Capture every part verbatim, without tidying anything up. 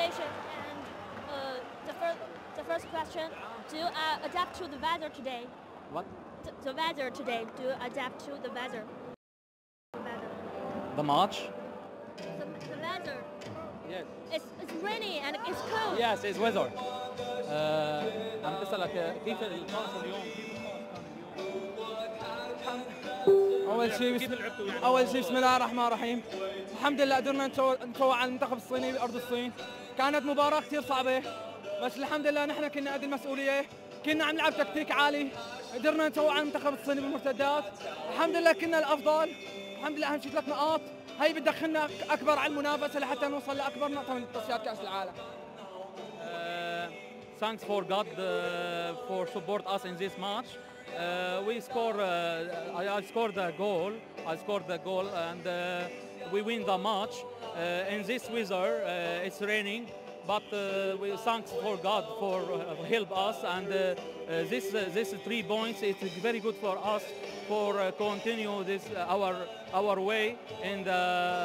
congratulations. And uh, the first, the first question: do you uh, adapt to the weather today? What? The, the weather today. Do you adapt to the weather? The weather. The match? The, the weather. Yes. It's it's rainy and it's cold. Yes, it's weather. آه، عم بسألك كيف الطقس اليوم؟ اول شيء كيف لعبتوا يعني؟ اول شيء بسم الله الرحمن الرحيم. الحمد لله قدرنا نفوز على المنتخب الصيني بارض الصين. كانت مباراه كثير صعبه بس الحمد لله نحن كنا قد المسؤوليه، كنا عم نلعب تكتيك عالي، قدرنا نفوز على المنتخب الصيني بالمرتدات. الحمد لله كنا الافضل. الحمد لله اهم شيء ثلاث نقاط هي بتدخلنا اكبر على المنافسه لحتى نوصل لاكبر نقطه من تصفيات كاس العالم. Uh, thanks for God uh, for support us in this match. Uh, we score. Uh, I, I scored the goal. I scored the goal, and uh, we win the match. Uh, in this weather, uh, it's raining, but uh, we thanks for God for uh, help us. And uh, uh, this uh, this three points it's very good for us for uh, continue this uh, our our way in the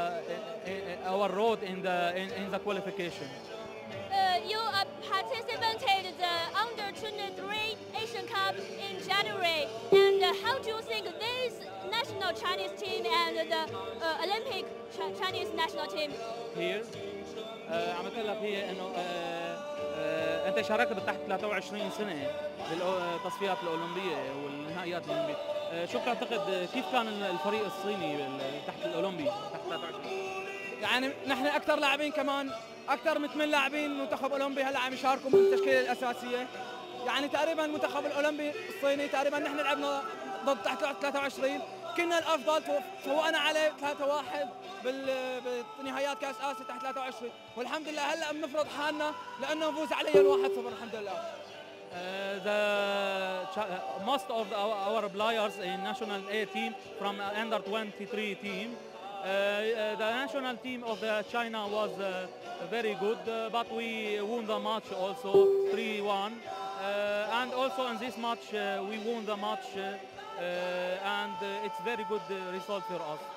uh, our road in the in, in the qualification. Uh, you uh, participated the under twenty-three Asian Cup in January, and uh, how do you think this national Chinese team and the uh, Olympic Ch Chinese national team? Here آه عم بقول لك هي انه آه آه انت شاركت بتحت ثلاثة وعشرين سنه بالتصفيات الاولمبيه والنهائيات الاولمبيه، آه شو بتعتقد كيف كان الفريق الصيني تحت الاولمبي تحت ثلاثة وعشرين؟ يعني نحن اكثر لاعبين كمان اكثر من ثمان لاعبين منتخب اولمبي هلا عم يشاركوا بالتشكيله الاساسيه. يعني تقريبا المنتخب الاولمبي الصيني تقريبا نحن لعبنا ضد تحت ثلاثة وعشرين، كنا الافضل، فوقنا عليه ثلاثة واحد بالنهائيات كاس اسيا تحت ثلاثة وعشرين، والحمد لله هلا بنفرض حالنا لانه نفوز عليهم واحد صفر الحمد لله. Uh, the uh, most of the, our, our players in national A team from under twenty-three team. Uh, uh, the national team of the China was uh, very good, uh, but we won the match also three one. Uh, and also in this match uh, we won the match uh, uh, and uh, it's very good uh, result for us.